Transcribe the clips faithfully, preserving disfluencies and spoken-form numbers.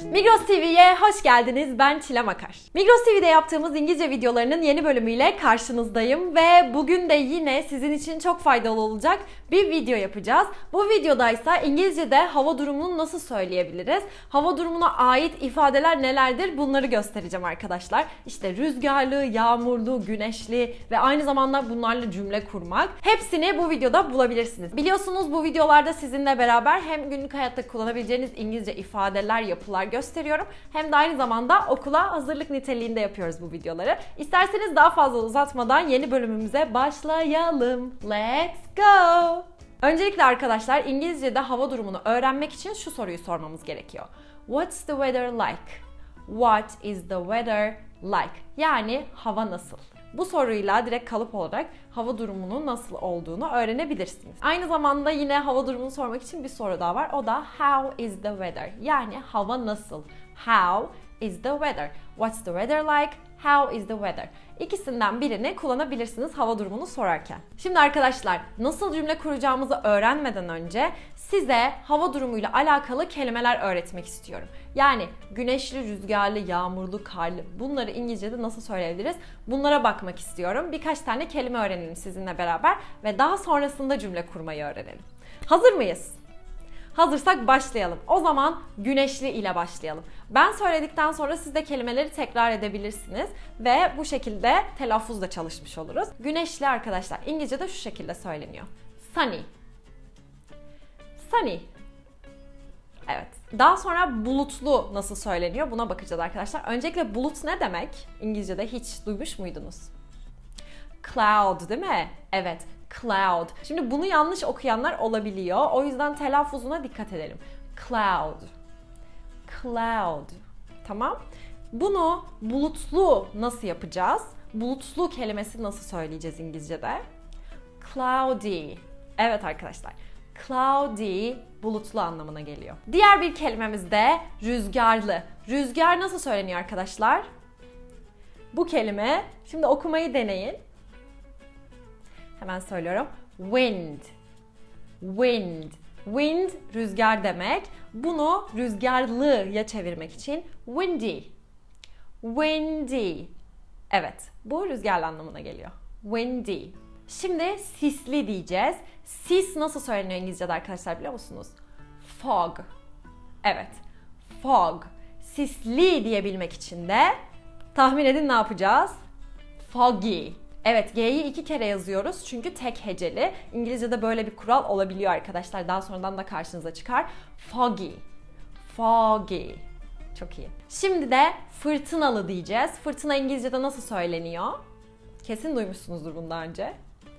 Migros T V'ye hoş geldiniz. Ben Çilem Akar. Migros T V'de yaptığımız İngilizce videolarının yeni bölümüyle karşınızdayım ve bugün de yine sizin için çok faydalı olacak bir video yapacağız. Bu videoda ise İngilizce'de hava durumunu nasıl söyleyebiliriz? Hava durumuna ait ifadeler nelerdir? Bunları göstereceğim arkadaşlar. İşte rüzgarlı, yağmurlu, güneşli ve aynı zamanda bunlarla cümle kurmak. Hepsini bu videoda bulabilirsiniz. Biliyorsunuz bu videolarda sizinle beraber hem günlük hayatta kullanabileceğiniz İngilizce ifadeler, yapılar gösteriyorum. Hem de aynı zamanda okula hazırlık niteliğinde yapıyoruz bu videoları. İsterseniz daha fazla uzatmadan yeni bölümümüze başlayalım. Let's go! Öncelikle arkadaşlar İngilizce'de hava durumunu öğrenmek için şu soruyu sormamız gerekiyor. What's the weather like? What is the weather like? Yani hava nasıl? Bu soruyla direkt kalıp olarak hava durumunun nasıl olduğunu öğrenebilirsiniz. Aynı zamanda yine hava durumunu sormak için bir soru daha var. O da how is the weather? Yani hava nasıl? How is the weather? What's the weather like? How is the weather? İkisinden birini kullanabilirsiniz hava durumunu sorarken. Şimdi arkadaşlar nasıl cümle kuracağımızı öğrenmeden önce size hava durumuyla alakalı kelimeler öğretmek istiyorum. Yani güneşli, rüzgarlı, yağmurlu, karlı bunları İngilizce'de nasıl söyleyebiliriz? Bunlara bakmak istiyorum. Birkaç tane kelime öğrenelim sizinle beraber ve daha sonrasında cümle kurmayı öğrenelim. Hazır mıyız? Hazırsak başlayalım. O zaman güneşli ile başlayalım. Ben söyledikten sonra siz de kelimeleri tekrar edebilirsiniz ve bu şekilde telaffuzla çalışmış oluruz. Güneşli arkadaşlar İngilizce'de şu şekilde söyleniyor. Sunny. Sunny. Evet. Daha sonra bulutlu nasıl söyleniyor? Buna bakacağız arkadaşlar. Öncelikle bulut ne demek? İngilizce'de hiç duymuş muydunuz? Cloud değil mi? Evet. Cloud. Şimdi bunu yanlış okuyanlar olabiliyor. O yüzden telaffuzuna dikkat edelim. Cloud. Cloud. Tamam. Bunu bulutlu nasıl yapacağız? Bulutlu kelimesi nasıl söyleyeceğiz İngilizce'de? Cloudy. Evet arkadaşlar. Cloudy bulutlu anlamına geliyor. Diğer bir kelimemiz de rüzgarlı. Rüzgar nasıl söyleniyor arkadaşlar? Bu kelime, şimdi okumayı deneyin. Hemen söylüyorum. Wind. Wind. Wind rüzgar demek. Bunu rüzgarlıya çevirmek için windy. Windy. Evet, bu rüzgarlı anlamına geliyor. Windy. Şimdi sisli diyeceğiz. Sis nasıl söyleniyor İngilizce'de arkadaşlar biliyor musunuz? Fog. Evet. Fog. Sisli diyebilmek için de tahmin edin ne yapacağız? Foggy. Evet, G'yi iki kere yazıyoruz çünkü tek heceli. İngilizce'de böyle bir kural olabiliyor arkadaşlar. Daha sonradan da karşınıza çıkar. Foggy. Foggy. Çok iyi. Şimdi de fırtınalı diyeceğiz. Fırtına İngilizce'de nasıl söyleniyor? Kesin duymuşsunuzdur bunu daha önce.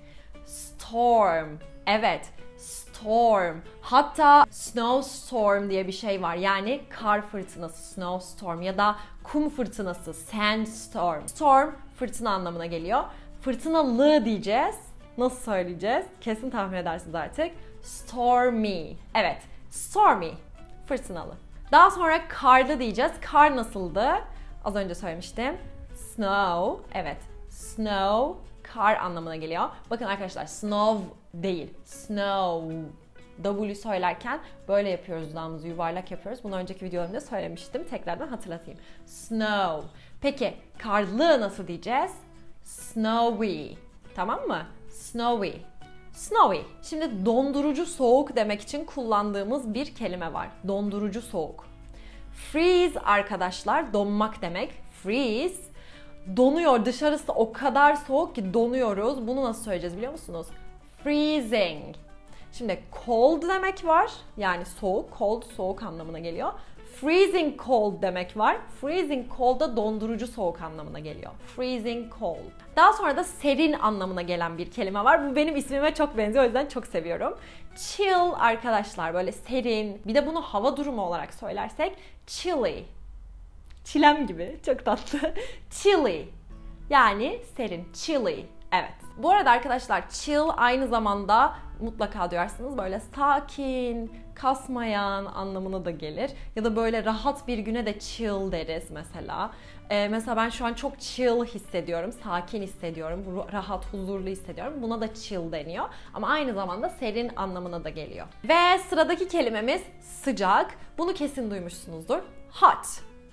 Storm. Evet, storm. Hatta snowstorm diye bir şey var. Yani kar fırtınası, snowstorm ya da kum fırtınası, sandstorm. Storm, fırtına anlamına geliyor. Fırtınalı diyeceğiz. Nasıl söyleyeceğiz? Kesin tahmin edersiniz artık. Stormy. Evet, stormy. Fırtınalı. Daha sonra karlı diyeceğiz. Kar nasıldı? Az önce söylemiştim. Snow. Evet, snow. Kar anlamına geliyor. Bakın arkadaşlar snow değil. Snow. W söylerken böyle yapıyoruz, dudağımızı yuvarlak yapıyoruz. Bunu önceki videolarımda söylemiştim. Tekrardan hatırlatayım. Snow. Peki karlı nasıl diyeceğiz? Snowy. Tamam mı? Snowy. Snowy. Şimdi dondurucu soğuk demek için kullandığımız bir kelime var. Dondurucu soğuk. Freeze arkadaşlar donmak demek. Freeze. Donuyor. Dışarısı o kadar soğuk ki donuyoruz. Bunu nasıl söyleyeceğiz biliyor musunuz? Freezing. Şimdi cold demek var. Yani soğuk. Cold soğuk anlamına geliyor. Freezing cold demek var. Freezing cold da dondurucu soğuk anlamına geliyor. Freezing cold. Daha sonra da serin anlamına gelen bir kelime var. Bu benim ismime çok benziyor. O yüzden çok seviyorum. Chill arkadaşlar. Böyle serin. Bir de bunu hava durumu olarak söylersek chilly. Çilem gibi. Çok tatlı. Chilly. Yani serin. Chilly. Evet. Bu arada arkadaşlar chill aynı zamanda mutlaka duyarsınız. Böyle sakin, kasmayan anlamına da gelir. Ya da böyle rahat bir güne de chill deriz mesela. Ee, mesela ben şu an çok chill hissediyorum, sakin hissediyorum, rahat, huzurlu hissediyorum. Buna da chill deniyor. Ama aynı zamanda serin anlamına da geliyor. Ve sıradaki kelimemiz sıcak. Bunu kesin duymuşsunuzdur. Hot.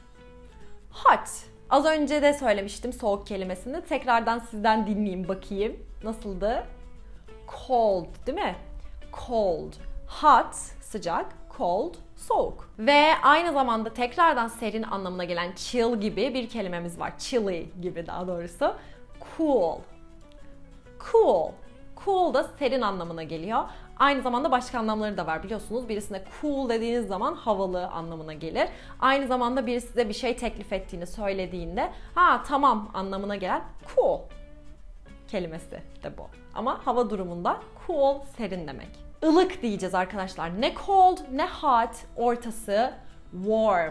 Hot. Az önce de söylemiştim soğuk kelimesini. Tekrardan sizden dinleyeyim bakayım. Nasıldı? Cold, değil mi? Cold. Hot, sıcak. Cold, soğuk. Ve aynı zamanda tekrardan serin anlamına gelen chill gibi bir kelimemiz var. Chilly gibi daha doğrusu. Cool. Cool. Cool da serin anlamına geliyor. Aynı zamanda başka anlamları da var biliyorsunuz. Birisine cool dediğiniz zaman havalı anlamına gelir. Aynı zamanda biri size bir şey teklif ettiğini söylediğinde ha tamam anlamına gelen cool kelimesi de bu. Ama hava durumunda cool serin demek. Ilık diyeceğiz arkadaşlar. Ne cold ne hot, ortası warm.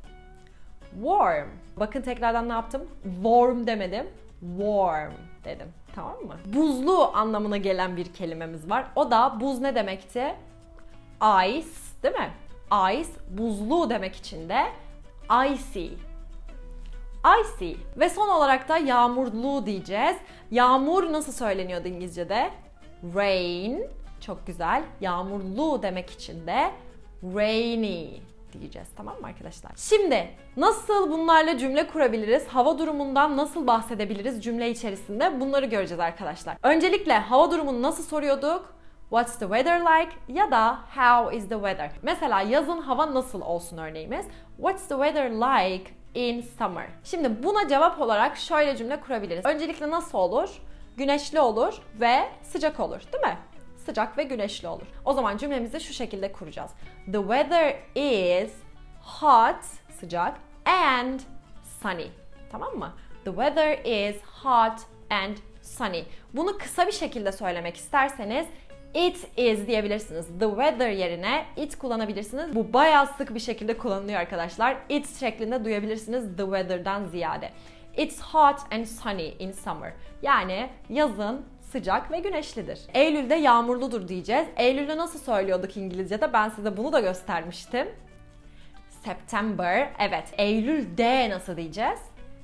Warm. Bakın tekrardan ne yaptım? Warm demedim. Warm dedim. Tamam mı? Buzlu anlamına gelen bir kelimemiz var. O da buz ne demekti? Ice, değil mi? Ice, buzlu demek için de icy. Icy. Ve son olarak da yağmurlu diyeceğiz. Yağmur nasıl söyleniyordu İngilizce'de? Rain. Çok güzel. Yağmurlu demek için de rainy diyeceğiz. Tamam mı arkadaşlar? Şimdi nasıl bunlarla cümle kurabiliriz? Hava durumundan nasıl bahsedebiliriz cümle içerisinde? Bunları göreceğiz arkadaşlar. Öncelikle hava durumunu nasıl soruyorduk? What's the weather like? Ya da how is the weather? Mesela yazın hava nasıl olsun örneğimiz? What's the weather like in summer? Şimdi buna cevap olarak şöyle cümle kurabiliriz. Öncelikle nasıl olur? Güneşli olur ve sıcak olur, değil mi? Sıcak ve güneşli olur. O zaman cümlemizi şu şekilde kuracağız. The weather is hot, sıcak, and sunny. Tamam mı? The weather is hot and sunny. Bunu kısa bir şekilde söylemek isterseniz it is diyebilirsiniz. The weather yerine it kullanabilirsiniz. Bu bayağı sık bir şekilde kullanılıyor arkadaşlar. It şeklinde duyabilirsiniz the weather'dan ziyade. It's hot and sunny in summer. Yani yazın sıcak ve güneşlidir. Eylül'de yağmurludur diyeceğiz. Eylül'de nasıl söylüyorduk İngilizce'de? Ben size bunu da göstermiştim. September. Evet. Eylül'de nasıl diyeceğiz?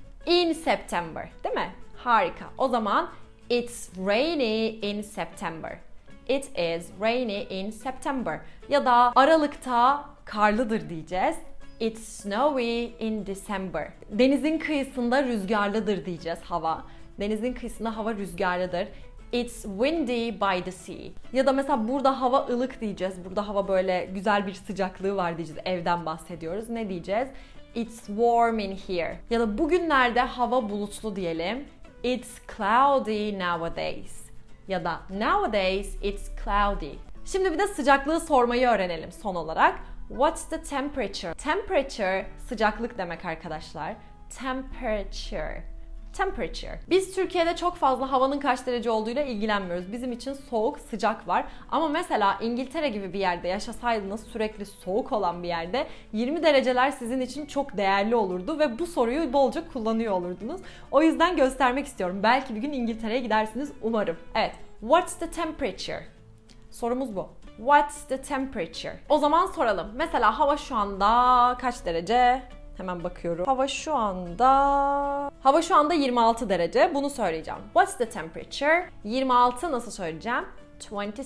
In September. Değil mi? Harika. O zaman it's rainy in September. It is rainy in September. Ya da Aralık'ta karlıdır diyeceğiz. It's snowy in December. Denizin kıyısında rüzgarlıdır diyeceğiz hava. Denizin kıyısında hava rüzgarlıdır. It's windy by the sea. Ya da mesela burada hava ılık diyeceğiz. Burada hava böyle güzel bir sıcaklığı var diyeceğiz. Evden bahsediyoruz. Ne diyeceğiz? It's warm in here. Ya da bugünlerde hava bulutlu diyelim. It's cloudy nowadays. Ya da nowadays it's cloudy. Şimdi bir de sıcaklığı sormayı öğrenelim son olarak. What's the temperature? Temperature sıcaklık demek arkadaşlar. Temperature. Temperature. Biz Türkiye'de çok fazla havanın kaç derece olduğuyla ilgilenmiyoruz. Bizim için soğuk, sıcak var. Ama mesela İngiltere gibi bir yerde yaşasaydınız, sürekli soğuk olan bir yerde yirmi dereceler sizin için çok değerli olurdu ve bu soruyu bolca kullanıyor olurdunuz. O yüzden göstermek istiyorum. Belki bir gün İngiltere'ye gidersiniz umarım. Evet. What's the temperature? Sorumuz bu. What's the temperature? O zaman soralım. Mesela hava şu anda kaç derece? Hemen bakıyorum. Hava şu anda... Hava şu anda yirmi altı derece. Bunu söyleyeceğim. What's the temperature? yirmi altı nasıl söyleyeceğim? yirmi altı.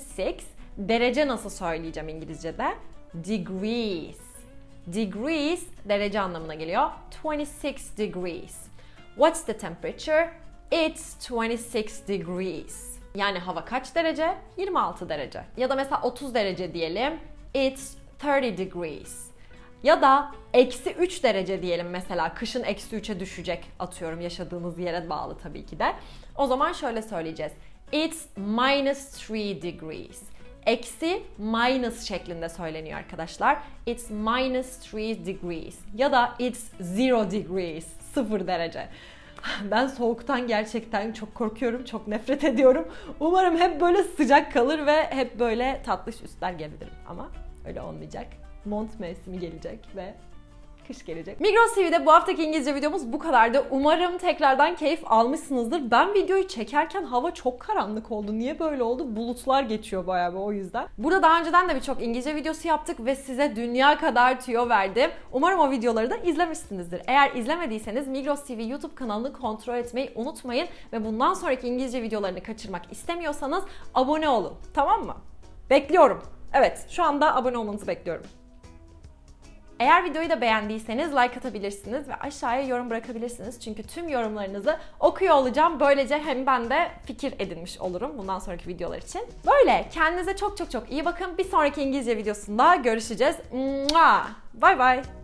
Derece nasıl söyleyeceğim İngilizce'de? Degrees. Degrees derece anlamına geliyor. yirmi altı degrees. What's the temperature? It's yirmi altı degrees. Yani hava kaç derece? yirmi altı derece. Ya da mesela otuz derece diyelim. It's thirty degrees. Ya da eksi üç derece diyelim mesela. Kışın eksi üçe düşecek atıyorum. Yaşadığınız yere bağlı tabii ki de. O zaman şöyle söyleyeceğiz. It's minus three degrees. Eksi minus şeklinde söyleniyor arkadaşlar. It's minus three degrees. Ya da it's zero degrees. Sıfır derece. Ben soğuktan gerçekten çok korkuyorum, çok nefret ediyorum. Umarım hep böyle sıcak kalır ve hep böyle tatlış üstler gelebilirim. Ama öyle olmayacak. Mont mevsimi gelecek ve Kış gelecek. Migros T V'de bu haftaki İngilizce videomuz bu kadardı. Umarım tekrardan keyif almışsınızdır. Ben videoyu çekerken hava çok karanlık oldu. Niye böyle oldu? Bulutlar geçiyor bayağı bir, o yüzden. Burada daha önceden de birçok İngilizce videosu yaptık ve size dünya kadar tüyo verdim. Umarım o videoları da izlemişsinizdir. Eğer izlemediyseniz Migros T V YouTube kanalını kontrol etmeyi unutmayın ve bundan sonraki İngilizce videolarını kaçırmak istemiyorsanız abone olun. Tamam mı? Bekliyorum. Evet, şu anda abone olmanızı bekliyorum. Eğer videoyu da beğendiyseniz like atabilirsiniz ve aşağıya yorum bırakabilirsiniz. Çünkü tüm yorumlarınızı okuyor olacağım. Böylece hem ben de fikir edinmiş olurum bundan sonraki videolar için. Böyle. Kendinize çok çok çok iyi bakın. Bir sonraki İngilizce videosunda görüşeceğiz. Bye bye.